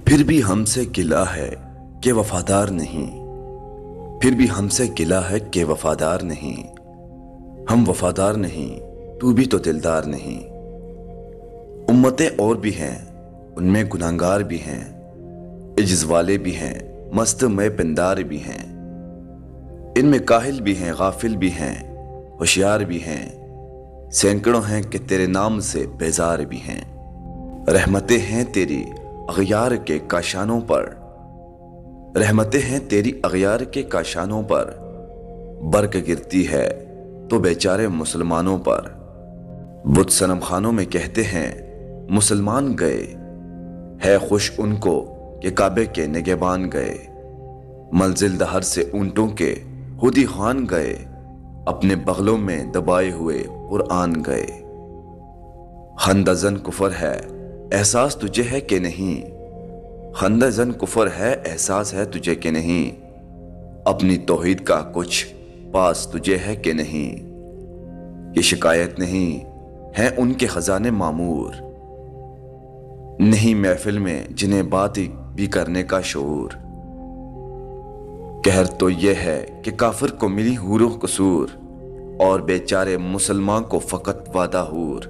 پھر بھی ہم سے گلہ ہے کہ وفادار نہیں، پھر بھی ہم سے گلہ ہے کہ وفادار نہیں، ہم وفادار نہیں تو بھی تو دلدار نہیں۔ امتیں اور بھی ہیں، ان میں گناہگار بھی ہیں، عجز والے بھی ہیں، مست میں پندار بھی ہیں، ان میں کاہل بھی ہیں، غافل بھی ہیں، ہوشیار بھی ہیں، سینکڑوں ہیں کہ تیرے نام سے بیزار بھی ہیں۔ رحمتیں ہیں تیری اغیار کے کاشانوں پر، رحمتیں ہیں تیری اغیار کے کاشانوں پر، برق گرتی ہے تو بیچارے مسلمانوں پر۔ بت صنم خانوں میں کہتے ہیں مسلمان گئے، ہے خوش ان کو کہ کعبے کے نگہبان گئے۔ منزل دہر سے اونٹوں کے ہودی خوان گئے، اپنے بغلوں میں دبائے ہوئے قرآن گئے۔ خندہ زن کفر ہے احساس تجھے ہے کہ نہیں، خندہ زن کفر ہے احساس ہے تجھے کہ نہیں، اپنی توحید کا کچھ پاس تجھے ہے کہ نہیں۔ یہ شکایت نہیں ہے ان کے خزانے معمور، نہیں محفل میں جنہیں بات بھی کرنے کا شعور۔ قہر تو یہ ہے کہ کافر کو ملی حور و قصور، اور بیچارے مسلمان کو فقط وعدہ حور۔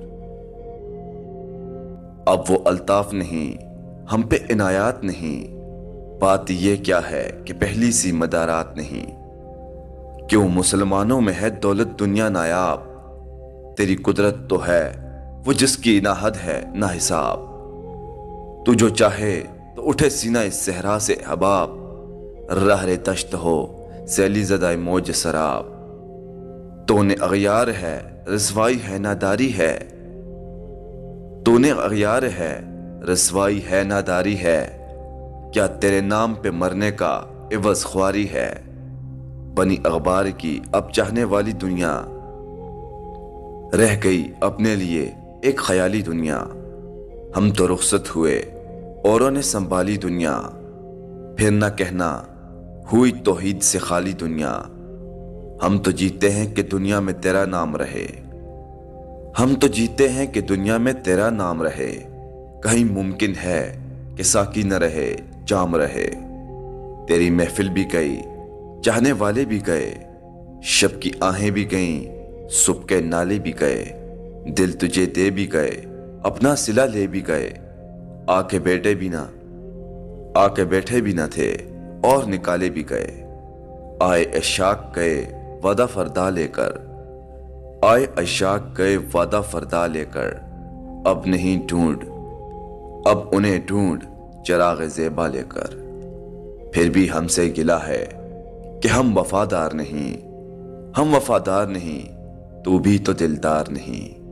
اب وہ الطاف نہیں ہم پہ عنایات نہیں، بات یہ کیا ہے کہ پہلی سی مدارات نہیں۔ کیوں مسلمانوں میں ہے دولت دنیا نایاب، تیری قدرت تو ہے وہ جس کی نہ حد ہے نہ حساب۔ تو جو چاہے تو اٹھے سینہ اس صحرا سے حباب، رہر تشت ہو سیلی زدہ موج سراب۔ تو نے اغیار ہے رسوائی ہے ناداری ہے، تو نے اغیار ہے رسوائی ہے ناداری ہے، کیا تیرے نام پہ مرنے کا عوض خواری ہے۔ بنی اخبار کی اب چاہنے والی دنیا، رہ گئی اپنے لیے ایک خیالی دنیا۔ ہم تو رخصت ہوئے اوروں نے سنبھالی دنیا، پھر نہ کہنا ہوئی توحید سے خالی دنیا۔ ہم تو جیتے ہیں کہ دنیا میں تیرا نام رہے، ہم تو جیتے ہیں کہ دنیا میں تیرا نام رہے، کہیں ممکن ہے کہ ساقی نہ رہے جام رہے۔ تیری محفل بھی گئی چاہنے والے بھی گئے، شب کی آہیں بھی گئیں صبح کے نالے بھی گئے، دل تجھے دے بھی گئے اپنا صلہ لے بھی گئے، آ کے بیٹھے بھی نہ تھے اور نکالے بھی گئے۔ آئے عشاق گئے وعدہ فردا لے کر، آئے عشاق گئے وعدہ فردا لے کر، اب نہیں ڈھونڈ اب انہیں ڈھونڈ چراغ زیبا لے کر۔ پھر بھی ہم سے گلہ ہے کہ ہم وفادار نہیں، ہم وفادار نہیں تو بھی تو دلدار نہیں۔